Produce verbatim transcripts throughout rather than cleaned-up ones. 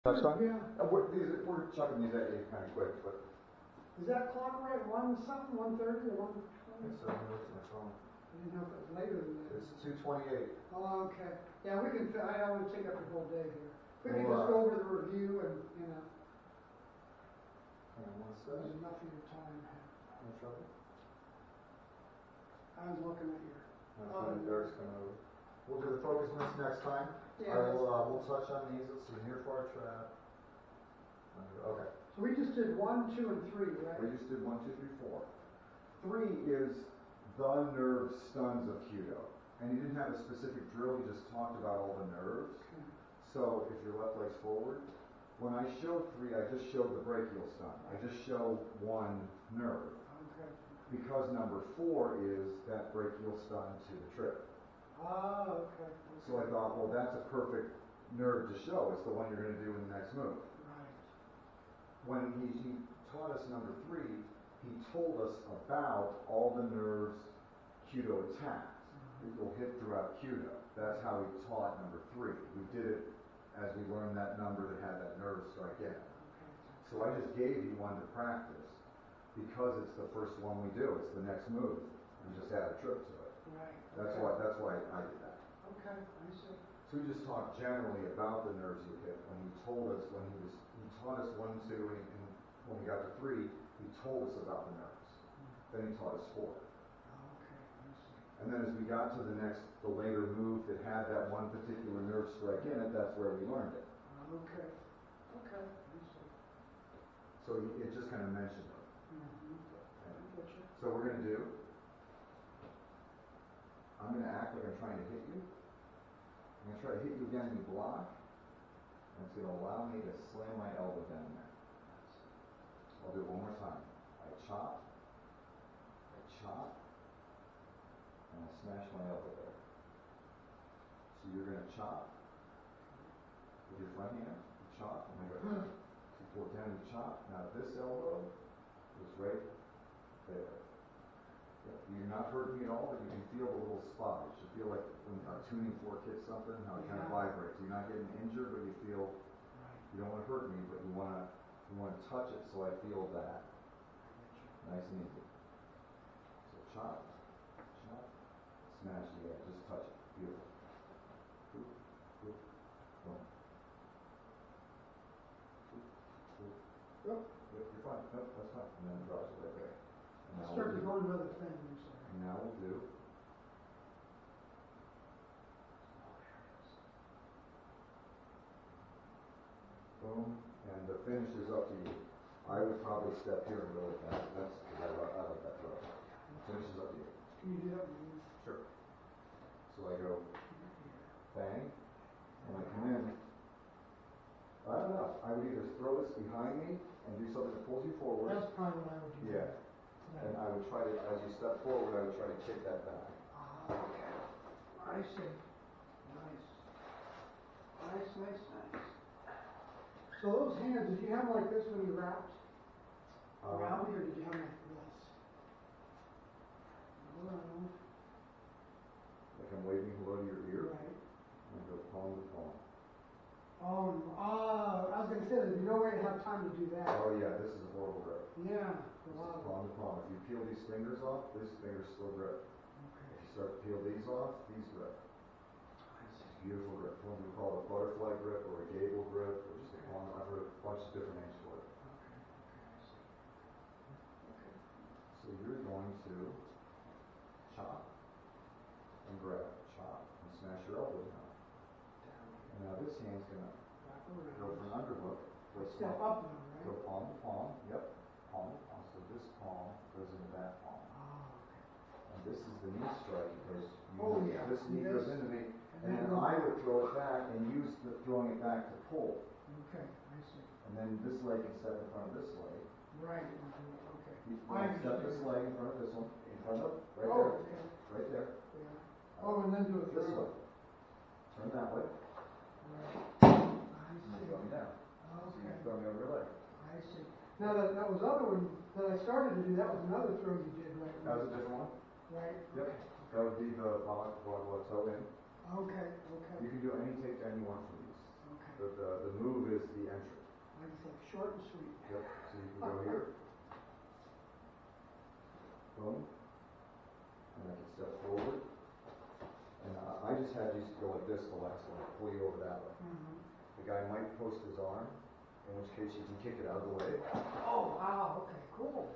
That's fine. Yeah. Uh, we're, these, are- we're chucking these at you kind of quick, but. Is that clock right, one something, one thirty or one twenty? It's seven minutes on my phone. I didn't know if it was later than that. It's two twenty-eight. Oh, okay. Yeah, we can, I don't want to take up your whole day here. We can Well, just uh, go over the review and, you know, Hang on one there's second. enough of your time. No trouble. I was looking at your, My Oh. friend Derek's coming over. We'll do the focus minutes next time. yeah. I will, uh, we'll touch on these. Let's see, near far trap. Okay. So we just did one, two, and three, right? We just did one, two, three, four. Three is the nerve stuns of Kudo. And he didn't have a specific drill, he just talked about all the nerves. Okay. So if your left leg's forward, when I showed three, I just showed the brachial stun. I just show one nerve. Okay. Because number four is that brachial stun to the trip. Ah, okay. So I thought, well, that's a perfect nerve to show. It's the one you're going to do in the next move. Right. When he, he taught us number three, he told us about all the nerves Kudo attacks. It will hit throughout Kudo. That's how he taught number three. We did it as we learned that number that had that nerve strike in. Okay. So I just gave you one to practice because it's the first one we do. It's the next move. We just add a trip to it. Right. That's okay. why that's why I did that. Okay, I see. So we just talked generally about the nerves you hit. When he told us, when he was, he taught us one, two, and, and when we got to three, he told us about the nerves. Then he taught us four. Okay, I see. And then as we got to the next, the later move that had that one particular nerve strike in it, that's where we learned it. Okay. Okay, I see. So he- it just kind of mentioned it. Mm-hmm. I get you. So we're going to do, I'm going to act like I'm trying to hit you. I'm going to try to hit you again and you block. And it's going to allow me to slam my elbow down there. I'll do it one more time. I chop, I chop, and I smash my elbow there. So you're going to chop with your front hand, you chop, and I go, you pull it down, you chop. Now this elbow is right there. You're not hurting me at all, but you can feel a little spot. You should feel like when a tuning fork hits something, how it kind of vibrates. You're not getting injured, but you feel, you don't want to hurt me, but you want to you want to touch it so I feel that. Nice and easy. So chop, chop, smash the edge, just touch it. Beautiful. Boop, boop, boom. Boop, boop. Yep. Yep, you're fine. Nope, that's fine. And then it drops it right there. And now Start we'll to do- go to another thing, I'm sorry. And now we'll do. Boom, and the finish is up to you. I would probably step here and go with that. That's, I like, I like that throw. Finish is up to you. Can you do that with me? Sure. So I go bang, and I come in. I don't know. I would either throw this behind me and do something that pulls you forward. That's probably what I would do. Yeah. And I would try to, as you step forward, I would try to kick that back. Ah, okay. I see. Nice. Nice, nice, nice. So those hands, did you have them like this when you wrapped Um, around me, or did you have them like this? Around. Like I'm waving hello to your ear, Right. and I go palm to palm. Oh, no. Ah, I was going to say, there's no way to have time to do that. Oh yeah, this is a horrible grip. Yeah. This A lot is of palm to palm. If you peel these fingers off, this finger's still grip. Okay. If you start to peel these off, these grip. I see. Beautiful grip. What we call a butterfly grip or a gable grip or just a palm. I've heard a bunch of different names for it. Okay. Okay. I see. Okay. So you're going to chop and grab, chop and smash your elbow down. Down here. And now this hand's gonna Wrap go around. for an underhook. Go Step palm- up now, Go right? palm to palm. Yep. Palm to palm. So this palm goes into that palm. Ah, okay. And this is the knee strike because you, Oh, yeah. this knee Yes. goes into me. And And then then go- I would throw it back and use the throwing it back to pull. Okay, I see. And then this leg can step in front of this leg. Right, okay. You I step this understand. leg in front of this one. In front of, right Oh, there. okay, Right there. yeah. Oh, and then do it This through. way. Turn that way. Right. I And you see. throw me down. So you Okay, throw me over your leg. I see. Now, that, that was other one that I started to do, that was another throw you did, right? That was a different one? Right? Yep. That would be the block, block, block, toe in. Okay, okay, You can do any takedown you want for these. okay. But the, the move is the entry. Like you said, short and sweet. Yep, so you can go here. Boom. And I can step forward. And uh, I just had you go like this the last one, pull you over that way. Mhm. The guy might post his arm, in which case you can kick it out of the way. Oh, wow, okay, cool.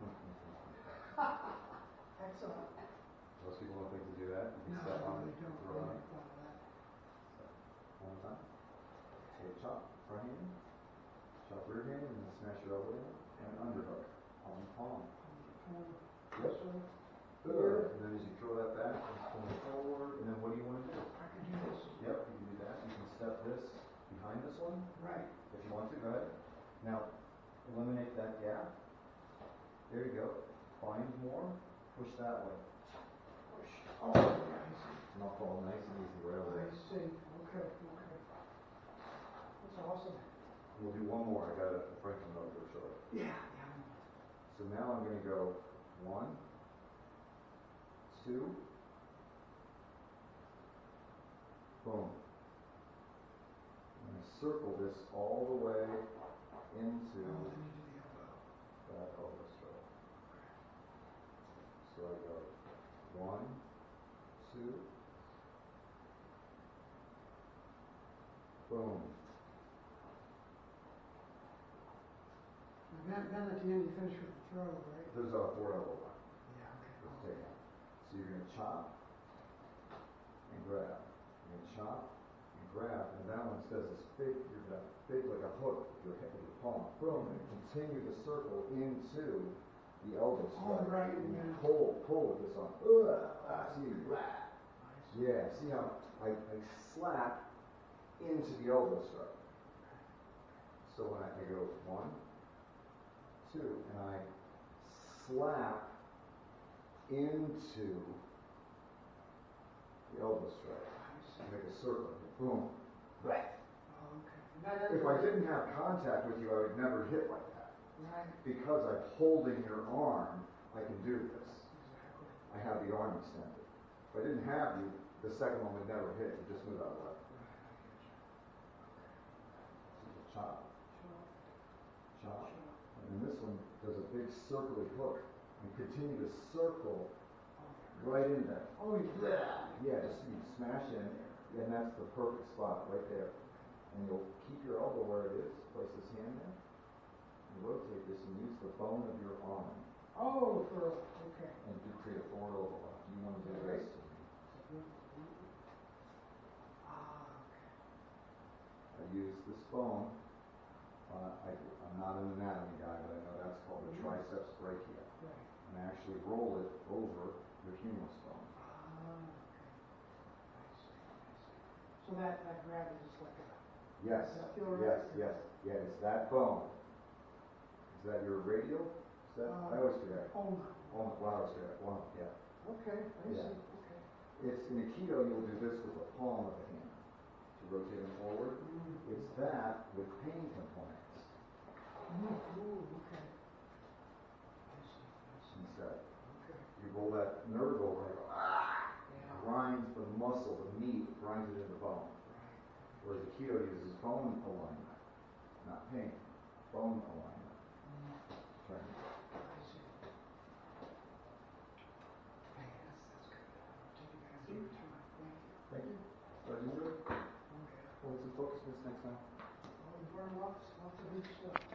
Excellent. Most people don't think to do that. You can No, step on they it, don't, throw they on make it. fun of that. One more time. Take chop, front hand. Chop rear hand, and then smash your elbow in. And underhook. Palm, palm. Um, Yep. so, Good. And then as you throw that back, it's pulling forward. And then what do you want to do? I can do this. Yep, you can do that. You can step this behind this one. Right. If you want to, go ahead. Now, eliminate that gap. There you go. Find more. Push that way. Push. Oh, yeah, I see. And I'll fall nice and easy right over I there. see, okay, okay. That's awesome. We'll do one more. I got a Franklin over to show you. Yeah, yeah. So now I'm going to go one, two, boom. I'm going to circle this all the way into Oh, then you do the elbow. that elbow stroke. So I go one, two, boom. And then, then at the end you finish with the throw, right? There's a four elbow line. Yeah, okay. Let's take it. So you're going to chop and grab. You're going to chop and grab. And that one says this big, you're going to big like a hook with your, with your palm. Boom. And continue to circle into the elbow strike. Oh, right, And you yeah. pull, pull with this on. Ugh, ah, see, Nice. yeah, see how I, I slap into the elbow strike. So when I, I go one, two, and I slap into the elbow strike. I see. Make a circle. Boom. Right. Oh, okay. Now that- If I didn't have contact with you, I would never hit like that. Right, Because I'm holding your arm, I can do this. exactly. I have the arm extended. If I didn't have you, the second one would never hit. You just move out of the way. Right, I get you. So chop, Chop, chop. chop. And then this one does a big circly hook. And continue to circle Oh, right in there. oh, yeah. Yeah, just you smash in, and that's the perfect spot right there. And you'll keep your elbow where it is. Place this hand there. And rotate this and use the bone of your arm. Oh, for, okay. And do create a forward overlap. You want to do this. Ah, okay. I use this bone. Uh, I, I'm not an anatomy guy, but I know that's called the triceps brachia. Right. And I actually roll it over your humerus bone. Ah, okay. I see, I see. So that, that grab is just like a, Yes, Does that feel yes, right? yes, yeah, it's that bone. Is that your radial? Is that, I always forget. oh, Oh, wow, I always forget. One, yeah. okay, I see, Yeah. okay. It's in Aikido, you'll do this with the palm of the hand to rotate them forward. Mm. It's that with pain components Ooh, ooh, okay. I see, I see, instead. okay. You roll that nerve over and you go, ah! Yeah, Grinds the muscle, the meat, grinds it into bone. right. Whereas Aikido uses bone alignment, not pain. Bone alignment. Mm, Training. I see. Hey, that's, that's good. I'll take you guys over time, thank you. Thank you. Glad you enjoyed. Okay. What's the focus this next time? Well, we've learned lots, lots of new stuff.